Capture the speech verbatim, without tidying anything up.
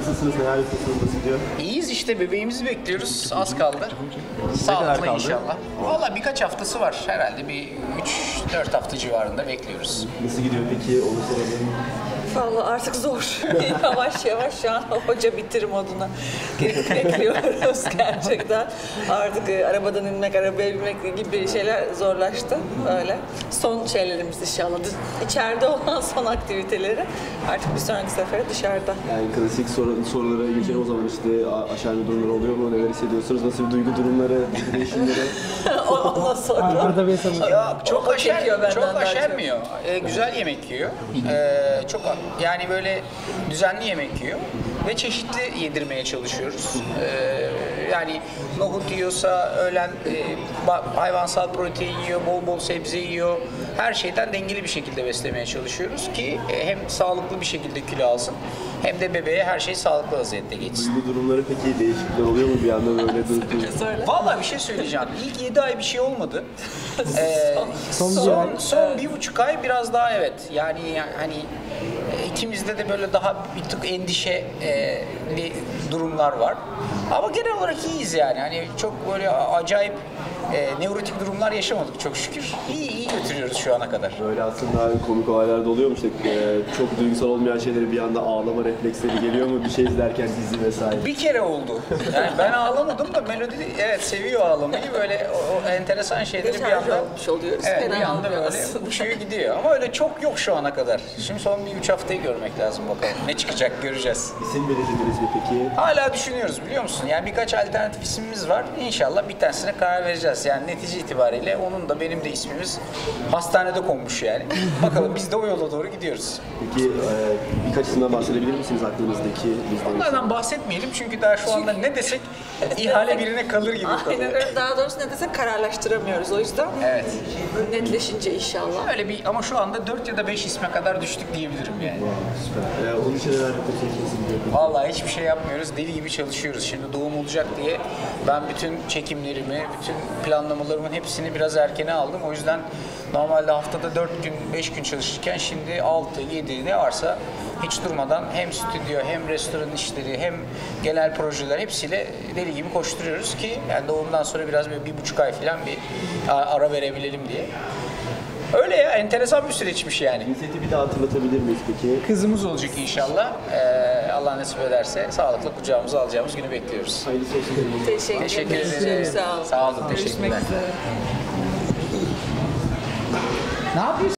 Nasılsınız, neler yapıyorsunuz, nasıl gidiyor? İyiyiz işte, bebeğimizi bekliyoruz. Az kaldı. Sağlıklı kaldı? inşallah. Valla birkaç haftası var. Herhalde bir üç dört hafta civarında bekliyoruz. Nasıl gidiyor peki, onu soralım. Vallahi artık zor. Yavaş yavaş şu an hoca bitir moduna girip bekliyoruz gerçekten. Artık e, arabadan inmek, arabaya binmek gibi şeyler zorlaştı. Öyle. Son şeylerimiz inşallah. İçeride olan son aktiviteleri artık bir sonraki sefere dışarıda. Yani klasik soru, sorulara geçelim o zaman işte a- aşağıda durumlar oluyor mu, neler hissediyorsunuz, nasıl bir duygu durumları, değişimleri? Ondan sonra. Ya çok O aşer, çekiyor benden çok daha aşermiyor. Ee, güzel yemek yiyor. Ee, çok yani böyle düzenli yemek yiyor ve çeşitli yedirmeye çalışıyoruz. Ee, yani nohut yiyorsa öğlen e, ba- hayvansal protein yiyor, bol bol sebze yiyor. Her şeyden dengeli bir şekilde beslemeye çalışıyoruz ki e, hem sağlıklı bir şekilde kilo alsın hem de bebeğe her şey sağlıklı vaziyette geçsin. Duygu durumları peki değişiklikler oluyor mu bir anda böyle durup Söyle. Vallahi bir şey söyleyeceğim. İlk yedi ay bir şey olmadı. Ee, Son- son, son bir son, ay. bir buçuk ay biraz daha evet. Yani hani e, ikimizde de böyle daha bir tık endişeli durumlar var. Ama genel olarak iyiyiz yani. Hani çok böyle acayip e, nevrotik durumlar yaşamadık çok şükür. İyi iyi götürüyoruz şu ana kadar. Böyle aslında komik olaylar da oluyor mu işte e, çok duygusal olmayan şeyleri bir anda ağlama refleksleri geliyor mu bir şey izlerken dizi vesaire? Bir kere oldu. Yani ben ağlamadım da Melodi evet seviyor ağlamayı. Böyle o, o enteresan şeyleri bir Deşarj anda olmuş oluyoruz. evet, Fena bir anda olmuyor böyle aslında. uçuyor gidiyor. Ama öyle çok yok şu ana kadar. Şimdi son bir üç haftayı görmek lazım bakalım. Ne çıkacak göreceğiz. İsim belirlediniz mi peki? Hala düşünüyoruz biliyor musun? Yani birkaç alternatif ismimiz var. İnşallah bir tanesine karar vereceğiz. Yani netice itibariyle onun da benim de ismimiz hastanede konmuş yani. Bakalım biz de o yola doğru gidiyoruz. Peki e, birkaç isimden bahsedebilir misiniz aklınızdaki? bizden? Onlardan bahsetmeyelim çünkü daha şu anda ne desek ihale birine kalır gibi Aynen kalıyor. öyle. Daha doğrusu ne desek kararlaştıramıyoruz. O yüzden Evet. netleşince inşallah. Öyle bir ama şu anda dört ya da beş isme kadar düştük diyebilirim yani. Süper. E, onun için neler yapıyorsunuz? Nasıl gidiyor? Vallahi hiçbir şey yapmıyoruz. Deli gibi çalışıyoruz. Şimdi doğum olacak diye ben bütün çekimlerimi, bütün planlamalarımın hepsini biraz erkene aldım. O yüzden normalde haftada dört gün, beş gün çalışırken şimdi altı, yedi ne varsa hiç durmadan hem stüdyo hem restoran işleri hem genel projeler hepsiyle deli gibi koşturuyoruz ki yani doğumdan sonra biraz böyle bir buçuk ay falan bir ara verebilelim diye. Öyle ya, enteresan bir süreçmiş yani. Cinsiyeti bir daha hatırlatabilir miyiz peki? Kızımız olacak inşallah. Ee, Allah nasip ederse sağlıklı kucağımıza alacağımız günü bekliyoruz. Hayırlısı olsun. Teşekkür, Teşekkür ederim. ederim. Sağ olun. Sağ olun, Görüşmek teşekkürler. üzere. Ne yapıyorsun?